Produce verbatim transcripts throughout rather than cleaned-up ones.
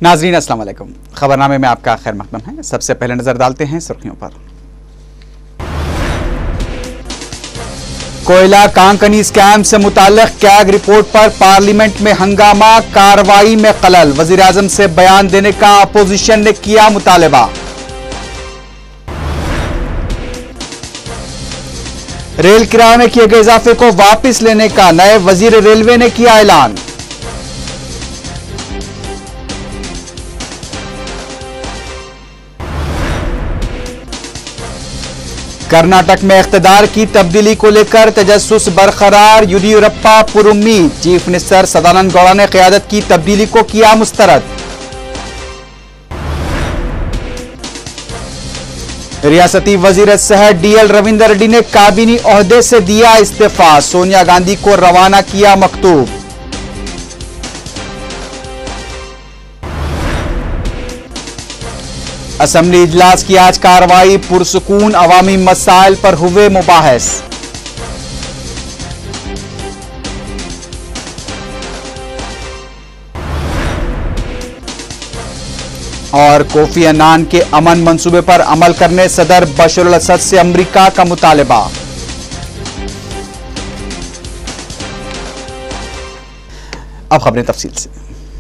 नाजरीन अस्सलाम वालेकुम। खबरनामे में आपका खैर मकदम है। सबसे पहले नजर डालते हैं सुर्खियों पर। कोयला कांकनी स्कैम से मुताल्लिक कैग रिपोर्ट पर पार्लियामेंट में हंगामा, कार्रवाई में खलल। वजीर आजम से बयान देने का अपोजिशन ने किया मुतालबा। रेल किराए में किए गए इजाफे को वापस लेने का नए वजीर रेलवे ने किया ऐलान। कर्नाटक में इख्तिदार की तब्दीली को लेकर तजस्सुस बरकरार, येदियुरप्पा पुरुम्मीद। चीफ मिनिस्टर सदानंद गौड़ा ने क़यादत की तब्दीली को किया मुस्तरद। रियासती वजीर सेहत डीएल रविंदर रेड्डी ने काबीनी ओहदे से दिया इस्तीफा। सोनिया गांधी को रवाना किया मकतूब। असेंबली इजलास की आज कार्रवाई, पुरसुकून अवामी मसाइल पर हुए मुबाहिस। और कोफी अन्नान के अमन मंसूबे पर अमल करने सदर बशर अल असद से अमेरिका का मुतालबा। अब खबरें तफसील से।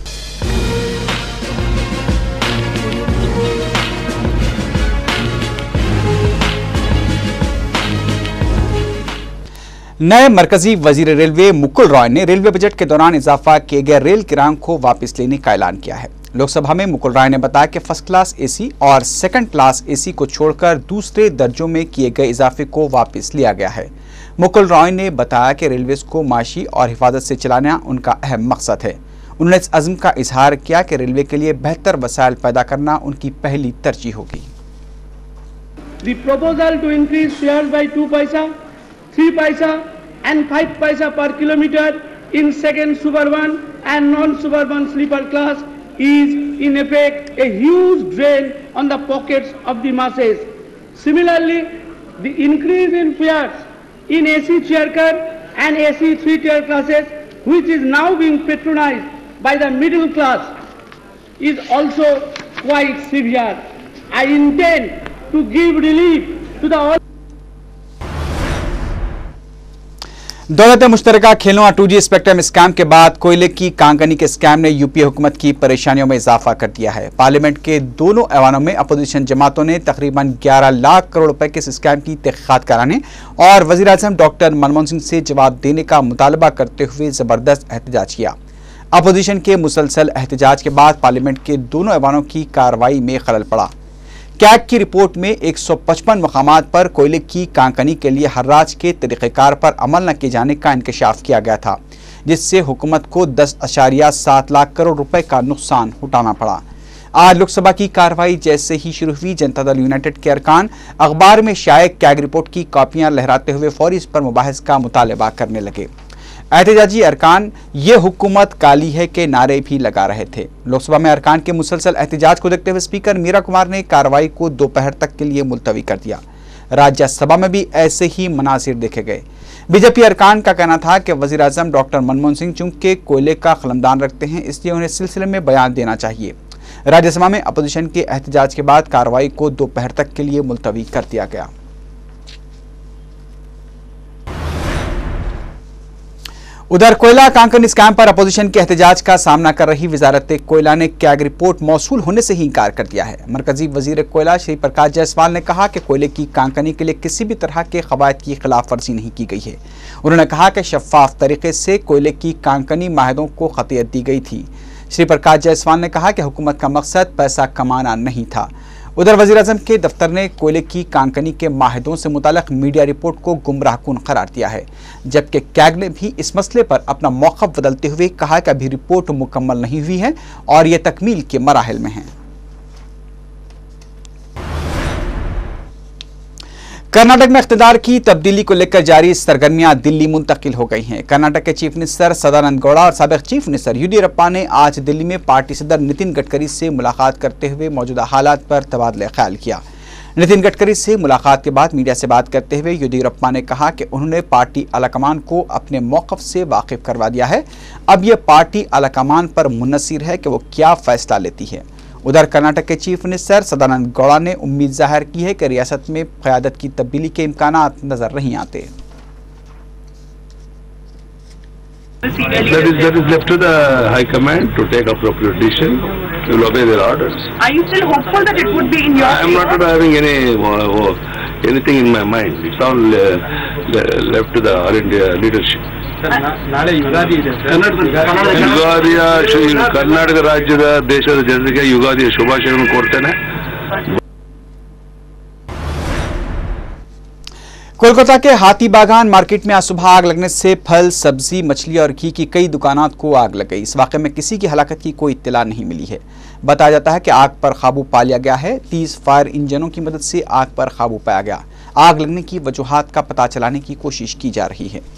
नए मरकजी वजीर रेलवे मुकुल रॉय ने रेलवे बजट के दौरान इजाफा किए गए रेल किरायों को वापस लेने का ऐलान किया है। लोकसभा में मुकुल रॉय ने बताया कि फर्स्ट क्लास एसी और सेकंड क्लास एसी को छोड़कर दूसरे दर्जों में किए गए इजाफे को वापस लिया गया है। मुकुल रॉय ने बताया कि रेलवे को माशी और हिफाजत से चलाना उनका अहम मकसद है। उन्होंने इस अज़्म का इजहार किया कि रेलवे के लिए बेहतर वसाइल पैदा करना उनकी पहली तरजीह होगी। The proposal to increase fares by two paisa, three paisa and five paisa per kilometer in second suburban and non-suburban sleeper class is in effect a huge drain on the pockets of the masses. Similarly, the increase in fares in A C chair car and A C three-tier classes, which is now being patronized by the middle class, is also quite severe. I intend to give relief to the दौलत मुश्तरका खेलों और to G spectrum scam के बाद कोयले की कांकनी के scam ने UPA हुकूमत की परेशानियों में इजाफा कर दिया है। पार्लियामेंट के दोनों ऐवानों में अपोजिशन जमातों ने तकरीबन ग्यारह लाख करोड़ रुपए के स्कैम की तहकीकात कराने और वजीर आजम डॉक्टर मनमोहन सिंह से जवाब देने का मुतालबा करते हुए जबरदस्त एहतजाज किया। अपोजिशन के मुसलसल एहतजाज के बाद पार्लियामेंट के दोनों ऐवानों की कार्रवाई में खलल पड़ा। कैग की रिपोर्ट में एक सौ पचपन मकामात पर कोयले की कांकनी के लिए हर्राज के तरीक़ेकार पर अमल न किए जाने का इंकशाफ किया गया था, जिससे हुकूमत को दस अशारिया सात लाख करोड़ रुपए का नुकसान उठाना पड़ा। आज लोकसभा की कार्रवाई जैसे ही शुरू हुई, जनता दल यूनाइटेड के अरकान अखबार में शाये कैग रिपोर्ट की कॉपियां लहराते हुए फौरी इस पर मुबाहिस का मुतालबा करने लगे। एहतजाजी अरकान ये हुकूमत काली है के नारे भी लगा रहे थे। लोकसभा में अरकान के मुसलसल एहतजाज को देखते हुए स्पीकर मीरा कुमार ने कार्रवाई को दोपहर तक के लिए मुलतवी कर दिया। राज्यसभा में भी ऐसे ही मनासिर देखे गए। बीजेपी अरकान का कहना था कि वजीर आजम डॉक्टर मनमोहन सिंह चूंकि कोयले का खलमदान रखते हैं, इसलिए उन्हें सिलसिले में बयान देना चाहिए। राज्यसभा में अपोजिशन के एहतजाज के बाद कार्रवाई को दोपहर तक के लिए मुलतवी कर दिया गया। उधर कोयला कांकनी स्कैम पर अपोजिशन के एहतजाज का सामना कर रही वजारत कोयला ने कैग रिपोर्ट मौसूल होने से ही इनकार कर दिया है। मरकजी वजीर कोयला श्री प्रकाश जायसवाल ने कहा कि कोयले की कांकनी के लिए किसी भी तरह के कवायद की खिलाफ वर्जी नहीं की गई है। उन्होंने कहा कि शफाफ तरीके से कोयले की कांकनी माहिदों को खतियत दी गई थी। श्री प्रकाश जायसवाल ने कहा कि हुकूमत का मकसद पैसा कमाना नहीं था। उधर वज़ीर आज़म के दफ्तर ने कोयले की कांकनी के माहिदों से मुताल्लिक़ मीडिया रिपोर्ट को गुमराहकुन करार दिया है, जबकि कैग ने भी इस मसले पर अपना मौक़िफ़ बदलते हुए कहा कि अभी रिपोर्ट मुकम्मल नहीं हुई है और यह तकमील के मराहिल में है। कर्नाटक में इख्तिदार की तब्दीली को लेकर जारी सरगर्मियां दिल्ली मुंतकिल हो गई हैं। कर्नाटक के चीफ मिनिस्टर सदानंद गौड़ा और साबिक चीफ मिनिस्टर येदियुरप्पा ने आज दिल्ली में पार्टी सदर नितिन गडकरी से मुलाकात करते हुए मौजूदा हालात पर तबादला ख्याल किया। नितिन गडकरी से मुलाकात के बाद मीडिया से बात करते हुए येदियुरप्पा ने कहा कि उन्होंने पार्टी आलाकमान को अपने मौक़िफ़ से वाकिफ करवा दिया है। अब यह पार्टी आलाकमान पर मुनहसिर है कि वो क्या फैसला लेती है। उधर कर्नाटक के चीफ मिनिस्टर सदानंद गौड़ा ने उम्मीद जाहिर की है कि रियासत में क़यादत की तब्दीली के इम्कानात नजर नहीं आते। That is, that is left to the High Command to take appropriate decision. We will obey their orders. Are you still hopeful that it would be in your I am not having any uh, uh, anything in my mind. It's all uh, left to the All India leadership. ನಾಳೆ ಯುಗಾದಿ ಇದೆ ಯುಗಾದಿಯ ಕರ್ನಾಟಕ ರಾಜ್ಯದ ದೇಶದ ಜನರಿಗೆ ಯುಗಾದಿಯ ಶುಭಾಶಯಗಳನ್ನು ಕೊಡ್ತೇನೆ। कोलकाता के हाथी बागान मार्केट में आज सुबह आग लगने से फल, सब्जी, मछली और घी की कई दुकानों को आग लग गई। इस वाक़े में किसी की हलाकत की कोई इत्तला नहीं मिली है। बताया जाता है कि आग पर काबू पा लिया गया है। तीस फायर इंजनों की मदद से आग पर काबू पाया गया। आग लगने की वजूहात का पता चलाने की कोशिश की जा रही है।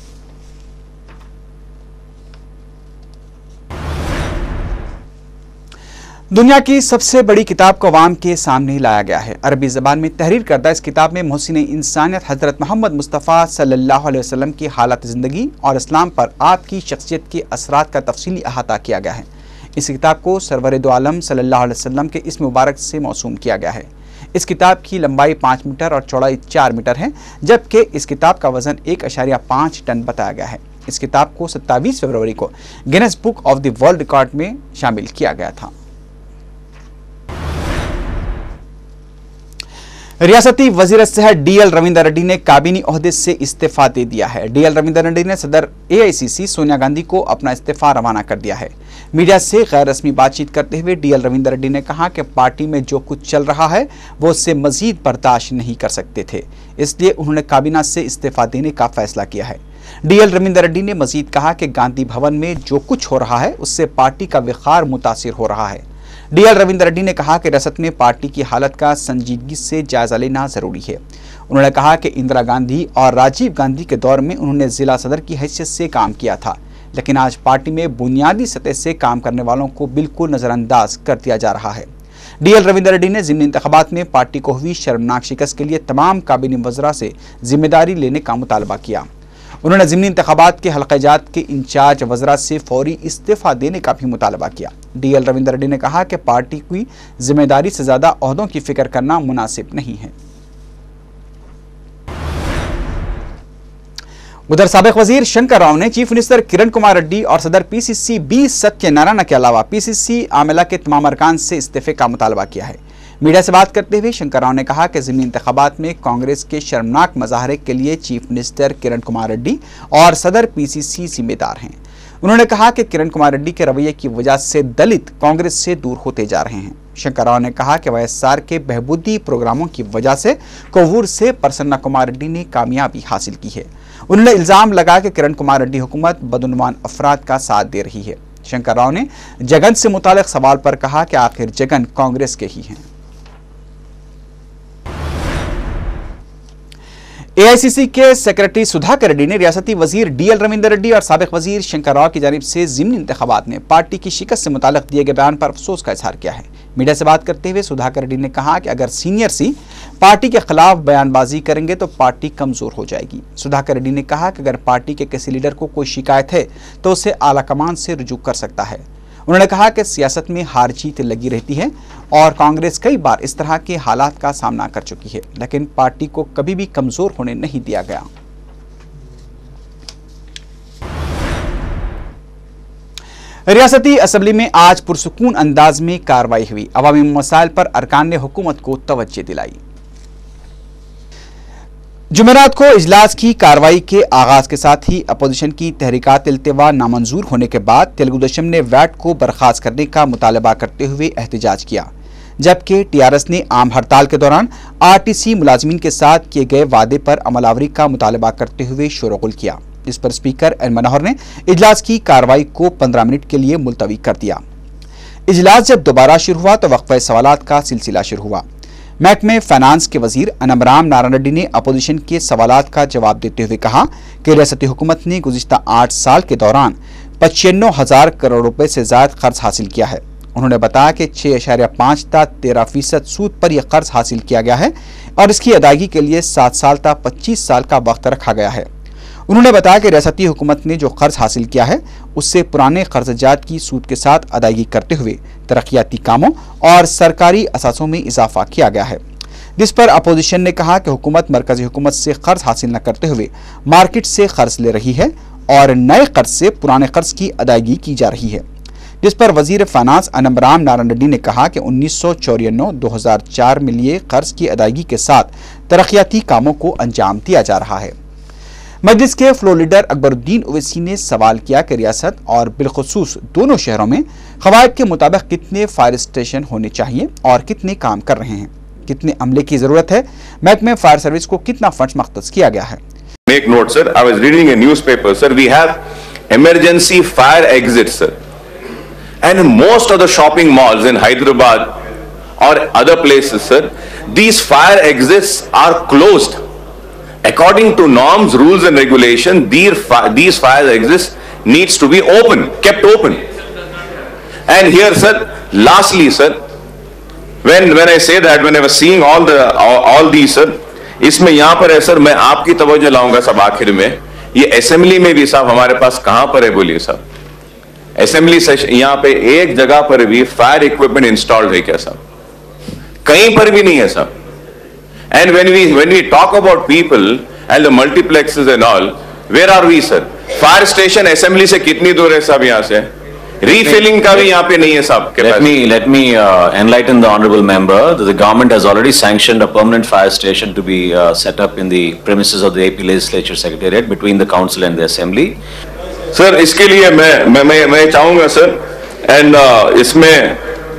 दुनिया की सबसे बड़ी किताब को अवाम के सामने लाया गया है। अरबी ज़बान में तहरीर करदा इस किताब में मोहसिन इंसानियत हज़रत मोहम्मद मुस्तफ़ा सल्लल्लाहु अलैहि वसल्लम की हालत ज़िंदगी और इस्लाम पर आपकी शख्सियत के असरात का तफसीली अहाता किया गया है। इस किताब को सरवर दो आलम सल्लल्लाहु अलैहि वसल्लम के इस्म मुबारक से मौसूम किया गया है। इस किताब की लंबाई पाँच मीटर और चौड़ाई चार मीटर है, जबकि इस किताब का वजन एक अशारिया पाँच टन बताया गया है। इस किताब को सत्ताईस फरवरी को Guinness book of the world record में शामिल किया गया था। रियासती वजीर सेहत डी एल रविंदर रेड्डी ने काबीनी ओहदे से इस्तीफा दे दिया है। डी एल रविंदर रेड्डी ने सदर ए आई सी सी सोनिया गांधी को अपना इस्तीफा रवाना कर दिया है। मीडिया से गैर रस्मी बातचीत करते हुए डी एल रविंदर रेड्डी ने कहा कि पार्टी में जो कुछ चल रहा है वो उससे मजीद बर्दाश्त नहीं कर सकते थे, इसलिए उन्होंने काबीना से इस्तीफा देने का फैसला किया है। डी एल रविंदर रेड्डी ने मजीद कहा कि गांधी भवन में जो कुछ हो रहा है उससे पार्टी का विखार मुतासिर हो रहा है। डी एल रविंदर रेड्डी ने कहा कि रियासत में पार्टी की हालत का संजीदगी से जायजा लेना जरूरी है। उन्होंने कहा कि इंदिरा गांधी और राजीव गांधी के दौर में उन्होंने जिला सदर की हैसियत से काम किया था, लेकिन आज पार्टी में बुनियादी सतह से काम करने वालों को बिल्कुल नजरअंदाज कर दिया जा रहा है। डी एल रविंदर रेड्डी ने ज़िमनी इंतखाबात में पार्टी को हुई शर्मनाक शिकस्त के लिए तमाम काबीनी वज़रा से जिम्मेदारी लेने का मुतालबा किया। उन्होंने ज़िमनी इंतखाबात के हल्क़ाजात के इंचार्ज वज़रा से फौरी इस्तीफ़ा देने का भी मुतालबा किया। डी एल रविंदर रेड्डी ने कहा कि पार्टी की जिम्मेदारी से ज़्यादा ओहदों की फिक्र करना मुनासिब नहीं है। उधर साबिक वजीर शंकर राव ने चीफ मिनिस्टर किरण कुमार रेड्डी और सदर P C C B Satyanarayana के अलावा पी सी सी आमिला के तमाम अरकान से इस्तीफे का मुतालबा किया है। मीडिया से बात करते हुए शंकर राव ने कहा कि ज़िमनी इंतखाबात में कांग्रेस के शर्मनाक मज़ाहरे के लिए चीफ मिनिस्टर किरण कुमार रेड्डी और सदर पी सी सी जिम्मेदार हैं। उन्होंने कहा कि किरण कुमार रेड्डी के रवैये की वजह से दलित कांग्रेस से दूर होते जा रहे हैं। शंकर राव ने कहा कि वाई एस आर के बहबूदी प्रोग्रामों की वजह से कोवूर से प्रसन्ना कुमार रेड्डी ने कामयाबी हासिल की है। उन्होंने इल्ज़ाम लगा कि किरण कुमार रेड्डी हुकूमत बदउनवान अफराद का साथ दे रही है। शंकर राव ने जगन से मुतालिक सवाल पर कहा कि आखिर जगन कांग्रेस के ही हैं। ए आई सी सी के सेक्रेटरी सुधाकर रेड्डी ने रियासती वजीर डी एल रविंदर रेड्डी और साबिक वजीर शंकर राव की जानिब से ज़िमनी इंतखाबात में पार्टी की शिकस्त से मुतालिक दिए गए बयान पर अफसोस का इजहार किया है। मीडिया से बात करते हुए सुधाकर रेड्डी ने कहा कि अगर सीनियर सी पार्टी के खिलाफ बयानबाजी करेंगे तो पार्टी कमजोर हो जाएगी। सुधाकर रेड्डी ने कहा कि अगर पार्टी के किसी लीडर को कोई शिकायत है तो उसे आला कमान से रुजू कर सकता है। उन्होंने कहा कि सियासत में हार जीत लगी रहती है और कांग्रेस कई बार इस तरह के हालात का सामना कर चुकी है, लेकिन पार्टी को कभी भी कमजोर होने नहीं दिया गया। रियासती असेंबली में आज पुरसुकून अंदाज में कार्रवाई हुई। अवामी मसाइल पर अरकान ने हुकूमत को तवज्जो दिलाई। जुमेरात को इजलास की कार्रवाई के आगाज के साथ ही अपोजिशन की तहरीकात इल्तिवा नामंजूर होने के बाद तेलुगु देशम ने वैट को बर्खास्त करने का मुतालबा करते हुए एहतजाज किया, जबकि टी आर एस ने आम हड़ताल के दौरान आर टी सी मुलाजमीन के साथ किए गए वादे पर अमलावरी का मुतालबा करते हुए शोरगुल किया। इस पर स्पीकर एन मनोहर ने इजलास की कार्रवाई को पंद्रह मिनट के लिए मुलतवी कर दिया। इजलास जब दोबारा शुरू हुआ तो वक्फे सवालात का सिलसिला शुरू हुआ। महकमे फाइनेंस के वजीर अनमराम नारायण रेड्डी ने अपोजिशन के सवालात का जवाब देते हुए कहा कि रियासती हुकूमत ने गुज़िश्ता आठ साल के दौरान पचानवे हजार करोड़ रुपए से ज्यादा खर्च हासिल किया है। उन्होंने बताया कि छह अशारिया पाँच तक तेरह फीसद सूद पर यह कर्ज हासिल किया गया है और इसकी अदायगी के लिए सात साल तक पच्चीस साल का वक्त रखा गया है। उन्होंने बताया कि रियासती हुकूमत ने जो कर्ज हासिल किया है उससे पुराने कर्जजात की सूद के साथ अदायगी करते हुए तरक्याती कामों और सरकारी असासों में इजाफा किया गया है, जिस पर अपोजिशन ने कहा कि हुकूमत मरकजी हुकूमत से कर्ज हासिल न करते हुए मार्केट से कर्ज ले रही है और नए कर्ज से पुराने कर्ज की अदायगी की जा रही है, जिस पर वजीर फाइनेंस अनमराम नारायण रेड्डी ने कहा कि उन्नीस सौ चौरानवे दो हजार चार में लिए कर्ज की अदायगी के साथ तरक्याती कामों को अंजाम दिया जा रहा है। मजलिस के फ्लोर लीडर अकबरुद्दीन ओवैसी ने सवाल किया कि रियासत और बिलखुसूस दोनों शहरों में क़वायद के मुताबिक कितने फायर स्टेशन होने चाहिए और कितने काम कर रहे हैं, कितने अमले की जरूरत है, महकमे फायर सर्विस को कितना फंड मख्तस किया गया है। Make note, sir. I was reading a newspaper, sir. We have emergency fire exits, sir. And most of the shopping malls in Hyderabad or other places, sir, these fire exits are closed. According to norms, rules and regulation, these these fire exits needs to be open, kept open. And here, sir, lastly, sir, when when I say that, when I was seeing all the all, all these, sir, इसमें यहाँ पर है sir, मैं आपकी तवज्जो लाऊंगा सब आखिर में, ये असेंबली में भी साहब हमारे पास कहां पर है बोलिए साहब, असेंबली सेशन यहाँ पे एक जगह पर भी फायर इक्विपमेंट इंस्टॉल्ड है क्या साहब? कहीं पर भी नहीं है साहब। And when we when we talk about people and the multiplexes and all, where are we sir? Fire station assembly से कितनी दूर है साहब? यहाँ से refilling का भी यहाँ पे नहीं है साहब। Let me let me uh, enlighten the honourable member that the government has already sanctioned a permanent fire station to be uh, set up in the premises of the A P Legislature Secretariat between the council and the assembly. Sir इसके लिए मैं मैं मैं, मैं चाहूंगा sir, and uh, इसमें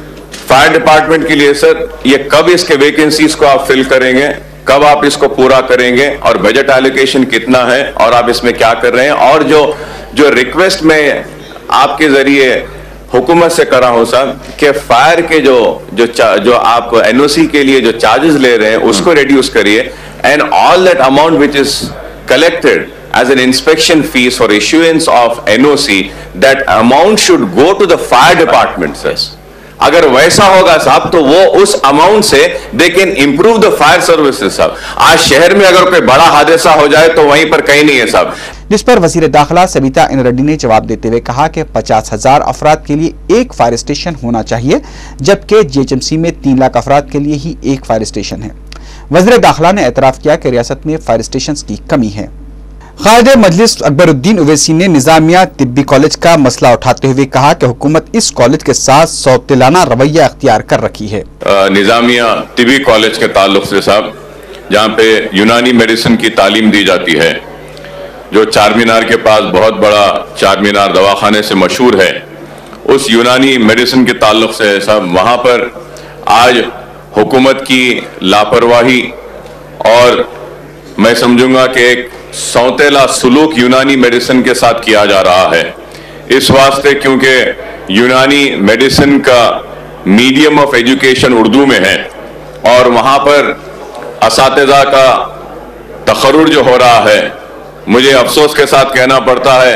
fire department के लिए सर, ये कब इसके वैकेंसीज को आप फिल करेंगे, कब आप इसको पूरा करेंगे और बजट एलोकेशन कितना है और आप इसमें क्या कर रहे हैं? और जो जो रिक्वेस्ट में आपके जरिए हुकूमत से करा हूं साहब कि फायर के जो जो जो आप एनओसी के लिए जो चार्जेस ले रहे हैं उसको रिड्यूस करिए, and all that amount which is collected as an inspection fee for issuance of NOC, that amount should go to the fire department sir. अगर वैसा होगा साहब तो वो उस अमाउंट से they can improve the fire services साहब। आज शहर में अगर कोई बड़ा हादसा हो जाए तो वहीं पर कहीं नहीं है साहब। जिस पर वजीर दाखिला सबिता इन रेड्डी ने जवाब देते हुए कहा कि पचास हजार अफराद के लिए एक फायर स्टेशन होना चाहिए, जबकि जीएचएमसी में तीन लाख अफराद के लिए ही एक फायर स्टेशन है। वजीर दाखिला ने एतराफ किया कि रियासत में फायर स्टेशन की कमी है। क़ायदे मजलिस अकबरुद्दीन ओवैसी ने निजामिया तिब्बी कॉलेज का मसला उठाते हुए कहा कि हुकूमत इस कॉलेज के साथ सौतेलाना रवैया अख्तियार कर रखी है। निजामिया तिब्बी कॉलेज के ताल्लुक से साहब, जहाँ पे यूनानी मेडिसिन की तालीम दी जाती है, जो चार मीनार के पास बहुत बड़ा चार मीनार दवाखाने से मशहूर है, उस यूनानी मेडिसिन के ताल्लुक से साहब वहाँ पर आज हुकूमत की लापरवाही और मैं समझूंगा कि एक सौतेला सुलूक यूनानी मेडिसिन के साथ किया जा रहा है। इस वास्ते क्योंकि यूनानी मेडिसिन का मीडियम ऑफ एजुकेशन उर्दू में है और वहाँ पर असातिज़ा का तखर्रुर जो हो रहा है, मुझे अफसोस के साथ कहना पड़ता है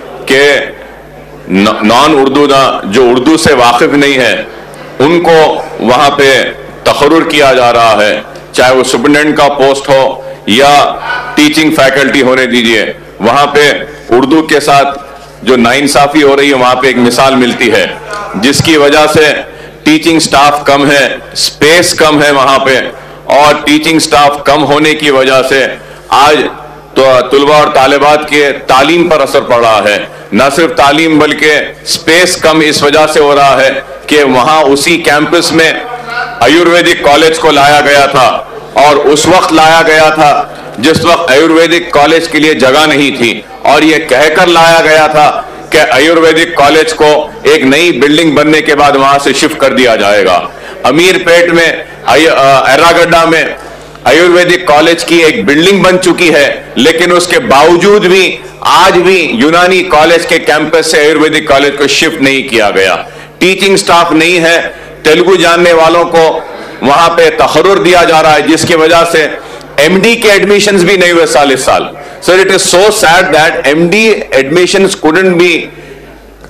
कि नॉन उर्दू ना जो उर्दू से वाकिफ नहीं है उनको वहाँ पे तखर्रुर किया जा रहा है, चाहे वो सुपरिटेंडेंट का पोस्ट हो या टीचिंग फैकल्टी होने दीजिए। वहाँ पे उर्दू के साथ जो नाइंसाफी हो रही है वहाँ पे एक मिसाल मिलती है, जिसकी वजह से टीचिंग स्टाफ कम है, स्पेस कम है वहाँ पे, और टीचिंग स्टाफ कम होने की वजह से आज तो तुलबा और तालिबात के तालीम पर असर पड़ रहा है। न सिर्फ तालीम बल्कि स्पेस कम इस वजह से हो रहा है कि वहाँ उसी कैंपस में आयुर्वेदिक कॉलेज को लाया गया था और उस वक्त लाया गया था जिस वक्त आयुर्वेदिक कॉलेज के लिए जगह नहीं थी, और ये कहकर लाया गया था कि आयुर्वेदिक कॉलेज को एक नई बिल्डिंग बनने के बाद वहां से शिफ्ट कर दिया जाएगा। अमीरपेट में एर्रागड्डा में आयुर्वेदिक कॉलेज की एक बिल्डिंग बन चुकी है, लेकिन उसके बावजूद भी आज भी यूनानी कॉलेज के कैंपस से आयुर्वेदिक कॉलेज को शिफ्ट नहीं किया गया। टीचिंग स्टाफ नहीं है, तेलुगु जानने वालों को वहां पे तखर्रुर दिया जा रहा है, जिसकी वजह से एमडी के एडमिशंस भी नहीं हुए साल इस साल। Sir, it is so sad that MD admissions couldn't be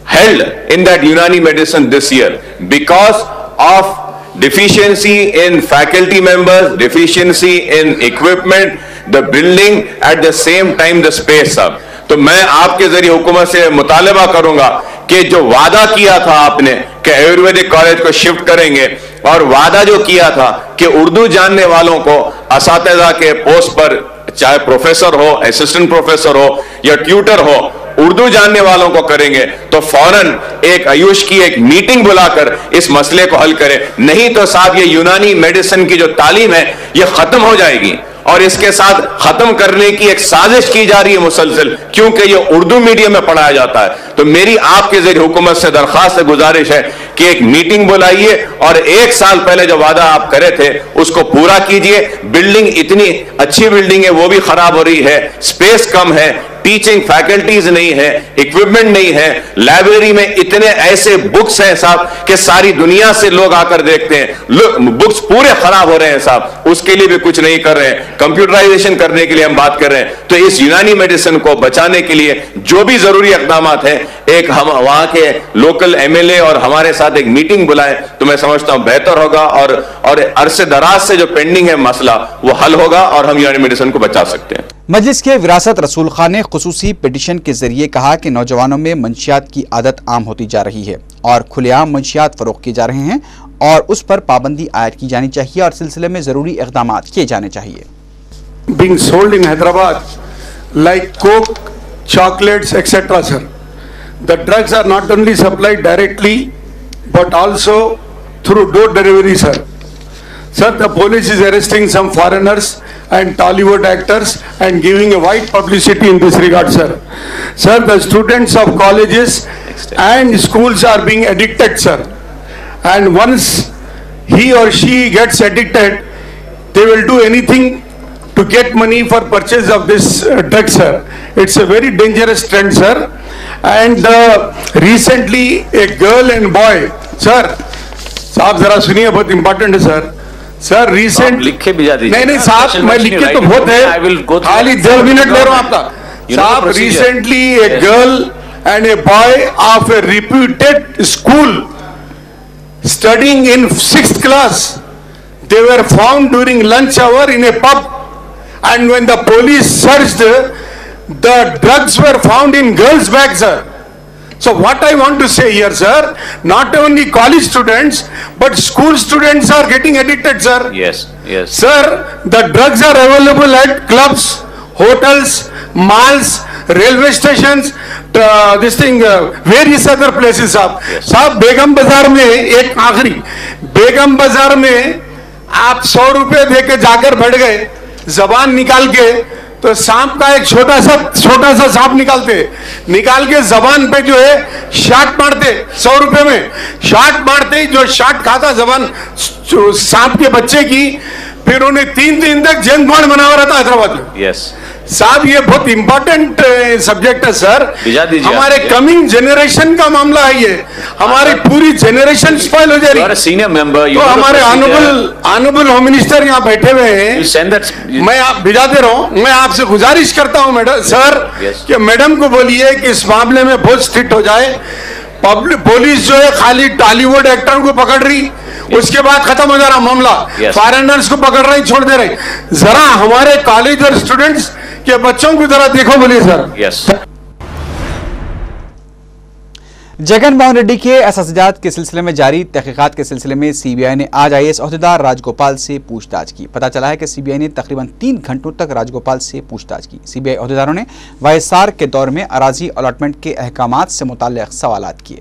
held in that Unani medicine this year because of deficiency in faculty members, deficiency in equipment, the building, at the same time the space up. तो मैं आपके जरिए हुकूमत से मुतालबा करूंगा कि जो वादा किया था आपने कि आयुर्वेदिक कॉलेज को शिफ्ट करेंगे, और वादा जो किया था कि उर्दू जानने वालों को असातिज़ा के पोस्ट पर, चाहे प्रोफेसर हो, असिस्टेंट प्रोफेसर हो या ट्यूटर हो, उर्दू जानने वालों को करेंगे, तो फौरन एक आयुष की एक मीटिंग बुलाकर इस मसले को हल करें। नहीं तो साहब ये यूनानी मेडिसिन की जो तालीम है ये खत्म हो जाएगी, और इसके साथ खत्म करने की एक साजिश की जा रही है मुसलसल, क्योंकि ये उर्दू मीडियम में पढ़ाया जाता है। तो मेरी आपके जरिए हुकूमत से दरखास्त है, गुजारिश है कि एक मीटिंग बुलाइए और एक साल पहले जो वादा आप करे थे उसको पूरा कीजिए। बिल्डिंग इतनी अच्छी बिल्डिंग है वो भी खराब हो रही है, स्पेस कम है, टीचिंग फैकल्टीज नहीं है, इक्विपमेंट नहीं है, लाइब्रेरी में इतने ऐसे बुक्स हैं साहब कि सारी दुनिया से लोग आकर देखते हैं, बुक्स पूरे खराब हो रहे हैं साहब, उसके लिए भी कुछ नहीं कर रहे हैं। कंप्यूटराइजेशन करने के लिए हम बात कर रहे हैं। तो इस यूनानी मेडिसिन को बचाने के लिए जो भी जरूरी इकदाम हैं, एक हम वहां के लोकल एमएलए और हमारे साथ एक मीटिंग बुलाएं तो मैं समझता हूं बेहतर होगा, और और अरसे दराज से जो पेंडिंग है मसला वो हल होगा और हम यूनानी मेडिसिन को बचा सकते हैं। मजलिस के विरासत रसूल खान ने खुसूसी पिटीशन के जरिए कहा कि नौजवानों में मंशियात की आदत आम होती जा रही है और खुलेआम मंशियात फरोख्त किए जा रहे हैं और उस पर पाबंदी आयद की जानी चाहिए और सिलसिले में जरूरी इकदाम किए जाने चाहिए। Being sold in Hyderabad like Coke, chocolates, et cetera, sir. The drugs are not only supplied directly but also through door delivery, sir. Sir, the police is arresting some foreigners and Tollywood actors and giving a wide publicity in this regard, sir. Sir, the students of colleges and schools are being addicted, sir. And once he or she gets addicted, they will do anything to get money for purchase of this uh, drug, sir. It's a very dangerous trend, sir. And uh, recently a girl and boy, sir, साहब जरा सुनिए, बहुत important है sir. Sir recent लिखे भी जा दीजिए। नहीं नहीं साहब, मैं लिख के तो बहुत है, खाली दो मिनट ले रहा हूँ आपका। साहब recently a girl and a boy of a reputed school studying in sixth class, they were found during lunch hour in a pub, and when the police searched, the drugs were found in girls' bags, sir. So what I want to say here, sir, not only college students but school students are getting addicted, sir. Yes, yes. Sir, the drugs are available at clubs, hotels, malls, railway stations, uh, this thing, uh, various other places, साहब। Yes. साहब बेगम बाजार में एक आखिरी, बेगम बाजार में आप सौ रुपए दे के जाकर बैठ गए, जबान निकाल के, तो सांप का एक छोटा सा छोटा सा सांप निकालते, निकाल के जबान पे जो है शाट मारते, सौ रुपए में शाट मारते, जो शाट खाता जबान सांप के बच्चे की, फिर उन्हें तीन दिन तक जेल बॉन्ड बना हुआ रहता हैदराबाद में। यस साहब, ये बहुत इंपॉर्टेंट सब्जेक्ट है सर। हमारे कमिंग जनरेशन का मामला है ये, हमारी पूरी जनरेशन स्पॉइल हो जा रही है। सीनियर मेंबर, तो हमारे ऑनरेबल ऑनरेबल होम मिनिस्टर यहाँ बैठे हुए हैं, मैं आप भिजाते रहो। मैं आपसे गुजारिश करता हूँ मैडम सर कि मैडम को बोलिए कि इस मामले में बहुत स्ट्रिक्ट हो जाए। पब्लिक पुलिस जो है खाली टॉलीवुड एक्टर को पकड़ रही, उसके बाद खत्म हो जा रहा मामला, फॉरेनर्स को पकड़ रही, छोड़ दे रही। जरा हमारे कॉलेज और स्टूडेंट्स के बच्चों को जरा देखो, बोलिए सर। यस। जगन मोहन रेड्डी के एहसास के सिलसिले में जारी तहकीकात के सिलसिले में सीबीआई ने आज आईएएस ओहदेदार राजगोपाल से पूछताछ की। पता चला है कि सीबीआई ने तकरीबन तीन घंटों तक राजगोपाल से पूछताछ की। सीबीआई ओहदेदारों ने वाईएसआर के दौर में अराजी अलॉटमेंट के अहकामात से मुताल्लिक सवालात किए।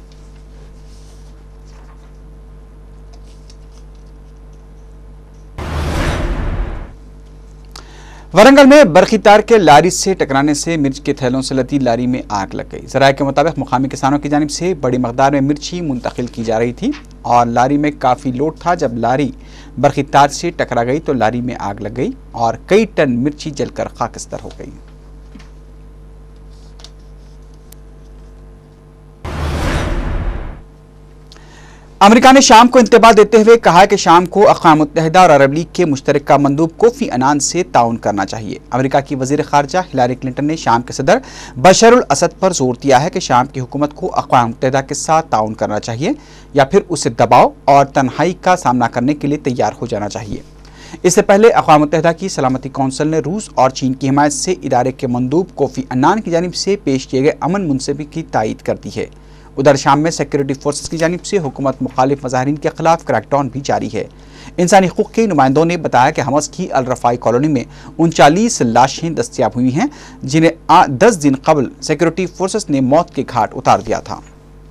वरंगल में बरखी तार के लारी से टकराने से मिर्च के थैलों से लदी लारी में आग लग गई। जराये के मुताबिक मुकामी किसानों की जानिब से बड़ी मकदार में मिर्ची मुंतकिल की जा रही थी और लारी में काफ़ी लोड था। जब लारी बरखी तार से टकरा गई तो लारी में आग लग गई और कई टन मिर्ची जलकर खाकस्तर हो गई। अमेरिका ने शाम को इंतबाह देते हुए कहा कि शाम को अक़वाम मुत्तहिदा और अरब लीग के मुश्तरका मंदूब कोफी अनान से ताउन करना चाहिए। अमेरिका की वज़ीर ख़ारजा हिलारी क्लिंटन ने शाम के सदर बशर अल असद पर जोर दिया है कि शाम की हुकूमत को अक़वाम मुत्तहिदा के साथ ताउन करना चाहिए या फिर उसे दबाव और तन्हाई का सामना करने के लिए तैयार हो जाना चाहिए। इससे पहले अक़वाम मुत्तहिदा की सलामती कौंसिल ने रूस और चीन की हिमायत से इदारे के मंदूब कोफी अन्नान की जानिब से पेश किए गए अमन मुनसबी की तायीद कर दी है। उधर शाम में सिक्योरिटी फोर्सेस की जानिब से हुकूमत मुखालिफ मुजाहिरीन के खिलाफ क्रैकडाउन भी जारी है। इंसानी हुकूक के नुमाइंदों ने बताया कि हमस की अल रफ़ाई कॉलोनी में उनचालीस लाशें दस्तियाब हुई हैं, जिन्हें दस दिन कबल सिक्योरिटी फोर्सेस ने मौत के घाट उतार दिया था।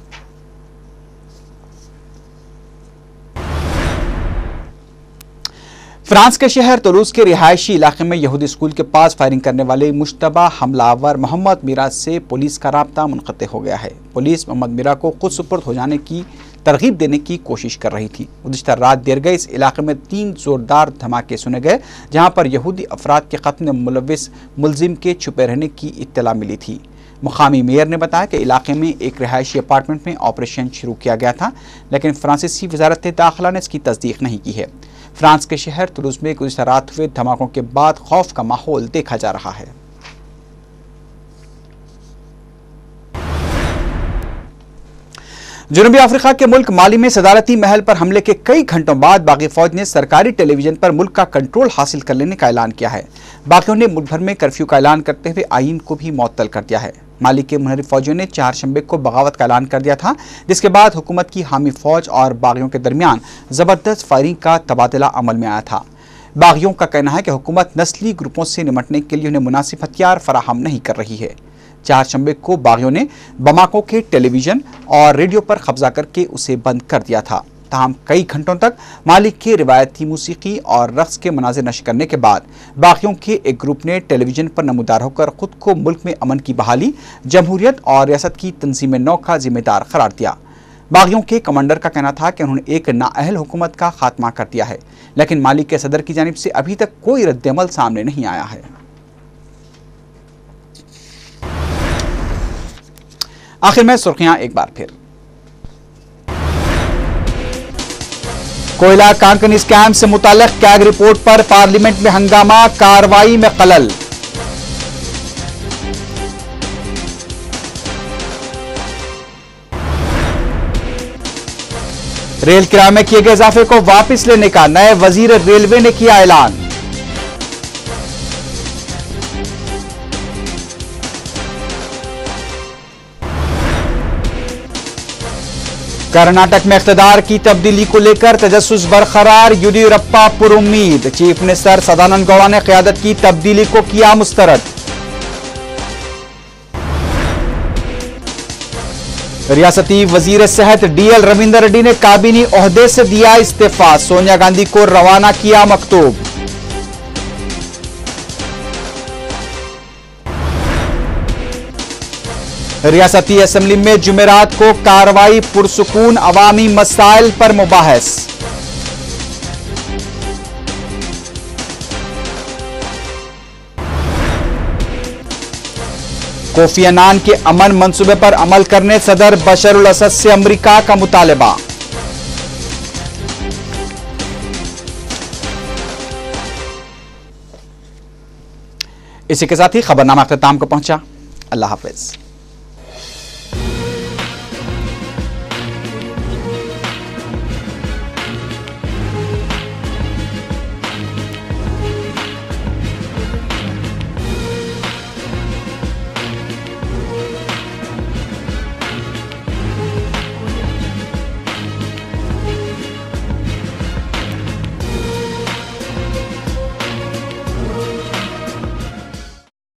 फ्रांस के शहर तुलूस के रिहायशी इलाके में यहूदी स्कूल के पास फायरिंग करने वाले मुश्तबा हमलावर मोहम्मद मीरा से पुलिस का राब्ता मुनक़ते हो गया है। पुलिस मोहम्मद मीरा को खुद सुपुर्द हो जाने की तरगीब देने की कोशिश कर रही थी। गुज़िश्ता रात देर गए इस इलाके में तीन जोरदार धमाके सुने गए, जहाँ पर यहूदी अफराद के क़त्ल में मुलविस मुलजिम के छुपे रहने की इत्तला मिली थी। मुकामी मेयर ने बताया कि इलाके में एक रिहायशी अपार्टमेंट में ऑपरेशन शुरू किया गया था, लेकिन फ्रांसीसी वजारत दाखिला ने इसकी तस्दीक नहीं की है। फ्रांस के शहर तुलूस में गुज़िश्ता रात हुए धमाकों के बाद खौफ का माहौल देखा जा रहा है। जनूबी अफ्रीका के मुल्क माली में सदारती महल पर हमले के कई घंटों बाद बागी फौज ने सरकारी टेलीविजन पर मुल्क का कंट्रोल हासिल कर लेने का ऐलान किया है। बागियों ने मुल्क भर में कर्फ्यू का ऐलान करते हुए आईन को भी मुअत्तल कर दिया है। माली के मुनहरिफ फौजियों ने चार शंबे को बगावत का ऐलान कर दिया था, जिसके बाद हुकूमत की हामी फौज और बागियों के दरमियान जबरदस्त फायरिंग का तबादला अमल में आया था। बागियों का कहना है कि हुकूमत नस्ली ग्रुपों से निपटने के लिए उन्हें मुनासिब हथियार फराहम नहीं कर रही है। चार शंबे को बागियों ने बमाको के टेलीविजन और रेडियो पर कब्जा करके उसे बंद कर दिया था। ताहम कई घंटों तक मालिक के रिवायती मूसीकी और रक्स के मनाज़िर नशर करने के बाद बागियों के एक ग्रुप ने टेलीविजन पर नमूदार होकर खुद को मुल्क में अमन की बहाली, जमहूरियत और रियासत की तंजीम नौ का जिम्मेदार करार दिया। बागियों के कमांडर का कहना था कि उन्होंने एक नाअहल हुकूमत का खात्मा कर दिया है, लेकिन मालिक के सदर की जानिब से अभी तक कोई रद्दअमल सामने नहीं आया है। आखिर में सुर्खियां एक बार फिर। कोयला कांकनी स्कैम से मुताल्लिक कैग रिपोर्ट पर पार्लियामेंट में हंगामा, कार्रवाई में खलल। रेल किराए में किए गए इजाफे को वापस लेने का नए वजीर रेलवे ने किया ऐलान। कर्नाटक में इख्तिदार की तब्दीली को लेकर तजस्सुस बरकरार, येदियुरप्पा पुरुम्मीद। चीफ मिनिस्टर सदानंद गौड़ा ने क़यादत की तब्दीली को किया मुस्तरद। रियासती वजीर सेहत डीएल रविंदर रेड्डी ने काबीनी ओहदे से दिया इस्तीफा, सोनिया गांधी को रवाना किया मकतूब। रियासती असेंबली में जुमेरात को कार्रवाई, पुरसुकून अवामी मसाइल पर मुबाहस। कोफी अन्नान के अमन मंसूबे पर अमल करने सदर बशर अल असद से अमेरिका का मुतालबा। इसी के साथ ही खबरनामा अख्ताम को पहुंचा। अल्लाह हाफिज।